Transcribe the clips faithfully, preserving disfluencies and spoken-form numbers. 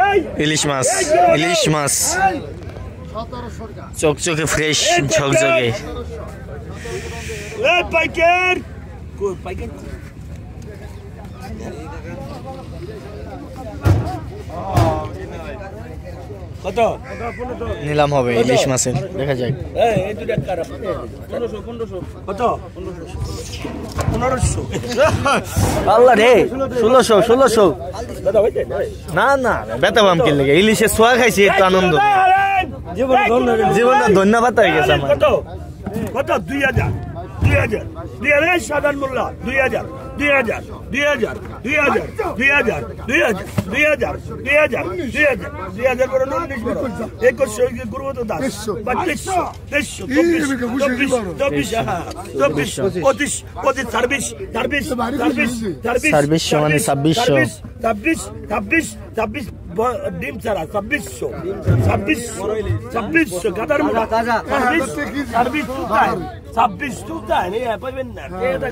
ইলিশ মাছ ইলিশ মাছ চকচকে ফ্রেশ ঝকঝকে কত নিলাম হবে ইলিশ মাছের দেখা যায় কত পনেরোশো আল্লাহ রে ষোলোশো ষোলোশো না না বেতা বাম কিনলে ইলিশের সোয়া খাইছি একটু আনন্দ জীবনটা ধন্যবাদ হয়ে গেছে আমার কত কত দুই হাজার দুই হাজার দুই হাজার সাধারণ মূল্য দুই হাজার দুই হাজার দুই হাজার দুই হাজার দুই হাজার দুই হাজার দুই হাজার দুই হাজার দুই হাজার দুই হাজার করে উনিশ করো একুশশো গুরুমতো দাস বাইশশো তেইশশো চব্বিশ চব্বিশ চব্বিশ চব্বিশ পঁচিশ পঁচিশ ছাব্বিশ ছাব্বিশ ছাব্বিশ ছাব্বিশ ছাব্বিশ মানে ছাব্বিশশো ছাব্বিশ ছাব্বিশ ছাব্বিশ ডিম ছাড়া ছাব্বিশশো ছাব্বিশশো ছাব্বিশশো গাদার ছাব্বিশ ছাব্বিশ ছাব্বিশ তুলতায় পাবেন না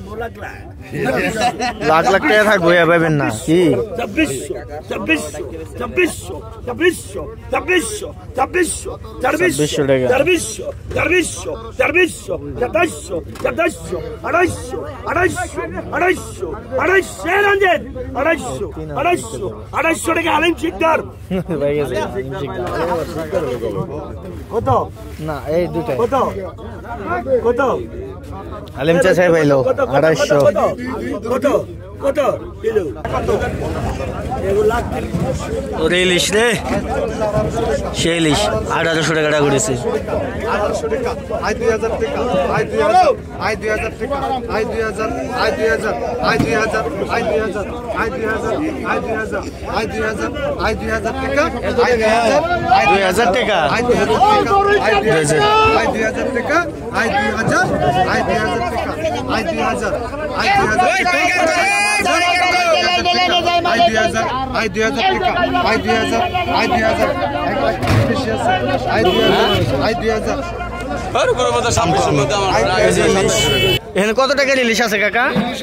লাখ লাখ টাকা থাকবো পাবেন না কি ছাব্বিশশো ছাব্বিশশো ছাব্বিশশো ছাব্বিশশো ছাব্বিশশো ছাব্বিশশো ছাব্বিশশো টাকা ছাব্বিশশো ছাব্বিশশো ছাব্বিশশো সাতাশশো সাতাশশো আড়াইশো আড়াইশো আড়াইশো আড়াইশো রঞ্জিত আড়াইশো আড়াইশো আড়াইশো টাকা আলিম শিকদার কত না এই দুটাই কত কত আলিম চাচাই পাইলো আড়াইশো কত কত কিলো ওরে ইলিশ রে সে ইলিশ আঠারোশো টাকা করেছে আঠারোশো টাকা আই দুই হাজার টাকা আই দুই হাজার আই দুই হাজার টাকা আই দুই হাজার আই দুই হাজার আই দুই হাজার আই দুই হাজার আই দুই হাজার আই দুই হাজার আই দুই হাজার আই দুই হাজার টাকা আই দুই হাজার দুই হাজার টাকা আই দুই হাজার টাকা আই দুই হাজার আই দুই হাজার টাকা আই দুই হাজার আই দুই হাজার টাকা আই দুই হাজার আই দুই হাজার আই দুই হাজার আই দুই হাজার টাকা আই দুই হাজার আই দুই হাজার আই দুই হাজার আই দুই হাজার এখানে কত টাকার ইলিশ আছে কাকা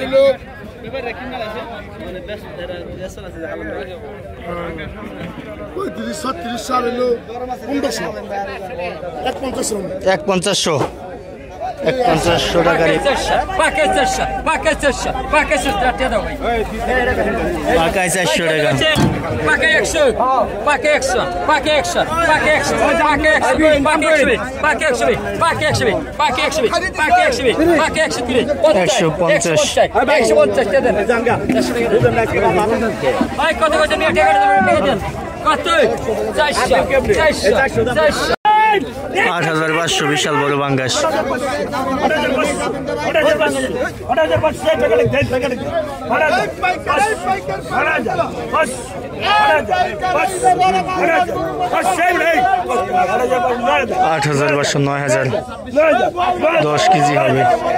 পঁয়ত্রিশ ছত্রিশ সাল এলো পনেরোশো এক পঞ্চাশশো এক পঞ্চাশশো এক পঞ্চাশশো টাকার পাকায় চারশো টাকা Pakai ekso, pakai ekso, pakai ekso, pakai ekso, pakai ekso, pakai ekso, pakai ekso, pakai ekso, pakai ekso, pakai ekso, pakai ekso kiri. একশো পঞ্চাশ ekso পঞ্চাশ টাকা দেন জাঙ্গা ভাই কত কত নিয়ে টাকা দেন কত চারশো চারশো চারশো আট হাজার পাঁচশো বিশাল বড় বাঙ্গাস আট হাজার পাঁচশো নয় হাজার দশ কেজি হবে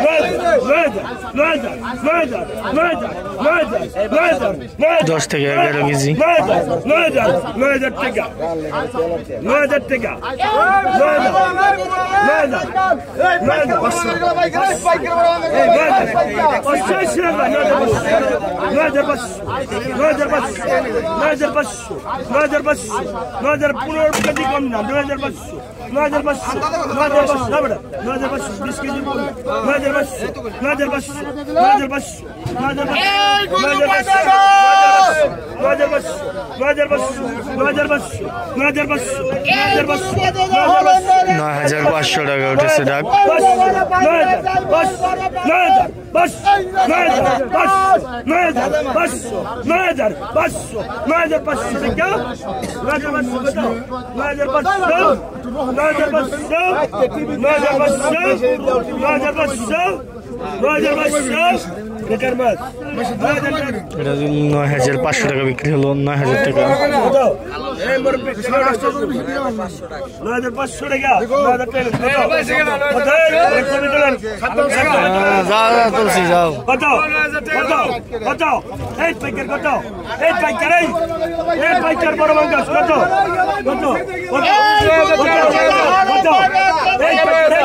দশ থেকে এগারো কেজি নয় হাজার নয় হাজার টাকা নয় হাজার টাকা নয় হাজার পনেরো কেজি কম না নয় হাজার পাঁচশো নয় হাজার পাঁচশো নয় হাজার পাঁচশো নয় হাজার পাঁচশো বিশ কেজি কম নয় হাজার পাঁচশো নয় হাজার পাঁচশো নয় হাজার পাঁচশো নয় হাজার পাঁচশো নয় হাজার পাঁচশো নয় হাজার পাঁচশো নয় হাজার পাঁচশো নয় হাজার পাঁচশো নয় হাজার পাঁচশো নয় হাজার পাঁচশো টাকা উঠেছে ডাক নয় হাজার পাঁচশো টাকা বিক্রি হলো নয় হাজার টাকা নয় হাজার পাঁচশো টাকা তুলসি যাও কত কত কত এই পাইকার কত এই পাইকার এই এই পাইকার বড় বাঙ্গাস কত কত কত কত এই পাইকার